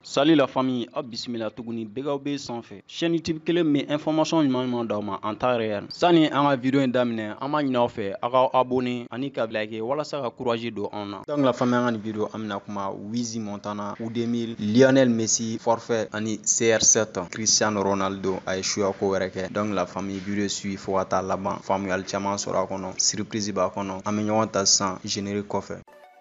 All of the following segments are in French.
Salut la famille, Bismillah Tuguni, Bega Obe sanfɛ. Chaîne YouTube kelen min information ɲuman d'aw ma en temps réel. Sani an ka video in daminɛ, an b'a ɲini aw fɛ a ka abonné ani ka like walasa ka courage don an na. Donc la famille, an ka ni video an bɛna kuma Wizi Montana, U2000, Lionel Messi forfait ani CR7, Cristiano Ronaldo a ye suya ko wɛrɛ kɛ. Donc la famille, video suit fo ka taa laban, faamuyali caman sɔrɔ a kɔnɔ, surprise b'a kɔnɔ. An bɛ ɲɔgɔn ta sisan générique kɔfɛ.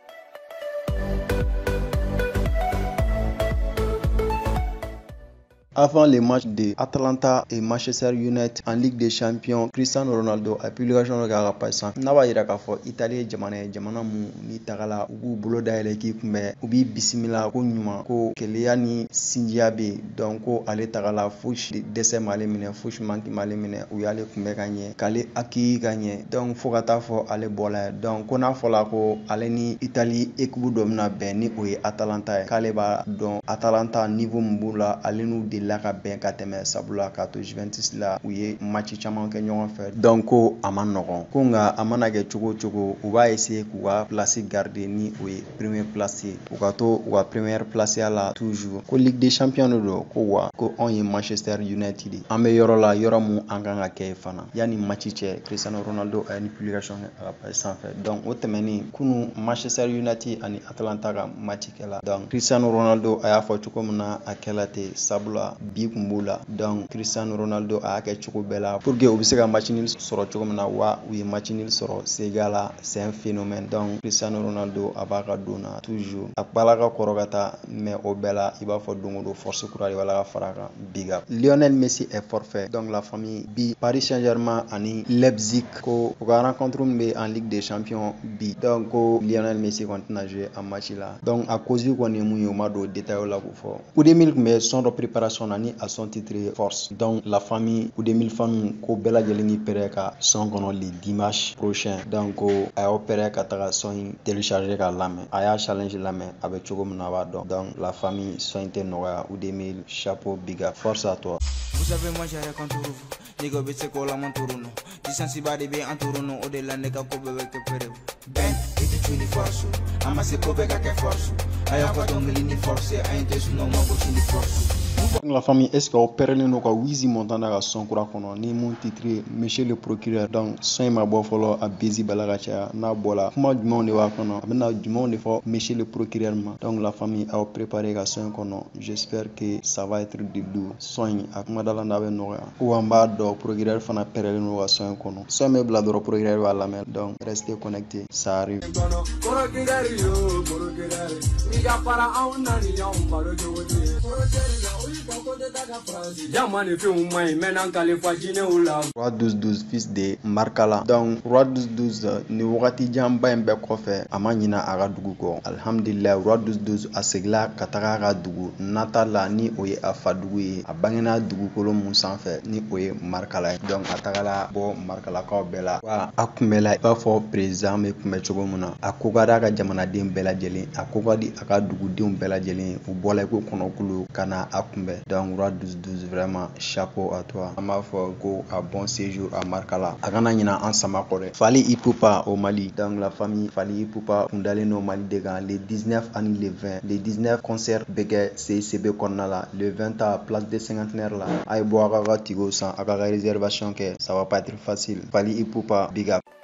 Avant les matchs de Atalanta et Manchester United en Ligue des Champions, Cristiano Ronaldo a publication dɔ kɛ a ka page sanfɛ. N'a b'a yira k'a fɔ Italie ye jamana mun ni tagala u b'u bolo dayɛlɛ k'i kunbɛn u b'i bisimila ko ɲuman ko keleya ni sinjiya bɛ yen donc ko ale tagala fosi dɛsɛ m'ale minɛ fosi manki m'ale minɛ u y'ale kunbɛn ka ɲɛ k'ale accueilli ka ɲɛ donc fo ka taa fɔ ale bɔla ye donc ko n'a fɔla ko ale ni Italie équipe dɔ bɛna bɛn ni o ye Atalanta ye k'ale b'a dɔn Atalanta niveau min b'u la ale n'u delila ka bɛn ka tɛmɛ sabula ka to Juventus la u ye match caman kɛ ɲɔgɔn fɛ donc ko a ma nɔgɔn ko nka a mana kɛ cogo cogo u b'a essayer k'u ka place garder ni o ye premier place ye u ka to u ka première place la toujours ko Ligue des Champions de don ko wa ko anw ye Manchester United ye an bɛ yɔrɔ la yɔrɔ mun an kan ka kɛ fana yanni match cɛ Cristiano Ronaldo a ye ni publication kɛ a ka page sanfɛ donc o tɛmɛnen kunu Manchester United ani Atalanta ka match kɛla donc Cristiano Ronaldo a y'a fɔ cogo min na a kɛla ten sabula bi kun b'u la donc Cristiano Ronaldo a y'a kɛ cogo bɛɛ la pour que u bɛ se ka match nul sɔrɔ cogo min na wa u ye match nul sɔrɔ Sega la c'est un phénomène donc Cristiano Ronaldo a b'a ka don na toujours a bala ka kɔrɔ ka taa mais o bɛɛ la i b'a fɔ don o don force kura de b'a la ka fara kan big up. Lionel Messi est forfait donc la famille bi Paris Saint-Germain ani Leipzig ko u ka rencontre min bɛ en Ligue des Champions bi donc ko Lionel Messi kɔni tɛna jouer a match la donc a cause kɔni ye mun ye u ma don détail la k'o fɔ U2000 tun bɛ son dɔ préparation na ni a son titré force donc la famille U2000 fans ko bɛɛ lajɛlen ni prêt ka son kɔnɔ le dimanche prochain donc ko a y'o prêt ka taga son in télécharger ka lamɛn a y'a challenge lamɛn a bɛ cogo min na a b'a dɔn donc la famille son in tɛ nɔgɔya U2000 chapeau big up force à toi. Vous savez moi j'ai contre vous nigga bɛ se ko la man turu no distance ba de bɛ an turu no o de la ne ka ko bɛɛ bɛ kɛ pere ben et tu ni force a ma se ko bɛɛ ka kɛ force a y'a fɔ dɔnkili ni force a ye tɛ sunɔgɔ ma gosi ni force. La famille est-ce qu'on perd no ka Wizi Montana ka son kura kɔnɔ ni mun titre monsieur le procureur donc son in ma bɔ fɔlɔ a bezi bala ka caya n'a bɔla kuma jumɛnw de b'a kɔnɔ a bɛna jumɛnw de fɔ monsieur le procureur ma donc la famille a préparé ka son in kɔnɔ j'espère que ça va être du lourd son in a kumadala n'a bɛ nɔgɔya ou an b'a dɔn procureur fana pɛrɛlen no ka son in kɔnɔ son in bɛ bila dɔrɔn procureur b'a lamɛn donc restez connectés ça arrive. Roi 12-12 fils de Markala donc Roi 12-12 ni wagati janba in bɛɛ kɔfɛ a ma ɲina a ka dugu kɔ alhamdulillah Roi 12-12 a segila ka taga a ka dugu nata la ni o ye a fa dugu ye a bangena dugukolo mun sanfɛ ni o ye Markala ye donc a tagala bɔ Markalakaw bɛɛ la wa a kunbɛla i b'a fɔ président bɛ kunbɛ cogo min na a ko ka di a ka jamanaden bɛɛ lajɛlen a ko ka di a ka dugudenw bɛɛ lajɛlen u bɔla i ko kɔnɔkulu ka na a kunbɛ donc Roi 12-12 vraiment chapeau à toi an b'a fɔ ko a bon séjour à Markala a kana ɲina an sama kɔrɔ Fally Ipupa au Mali donc la famille Fally Ipupa kun dalen no Mali de kan le 19 ani le 20 le 19 concert bɛ kɛ CICB kɔnɔna la le 20 à place des cinquantenaires la a ye bɔ a ka tigo san a ka réservation kɛ ça va pas être facile Fally Ipupa big up.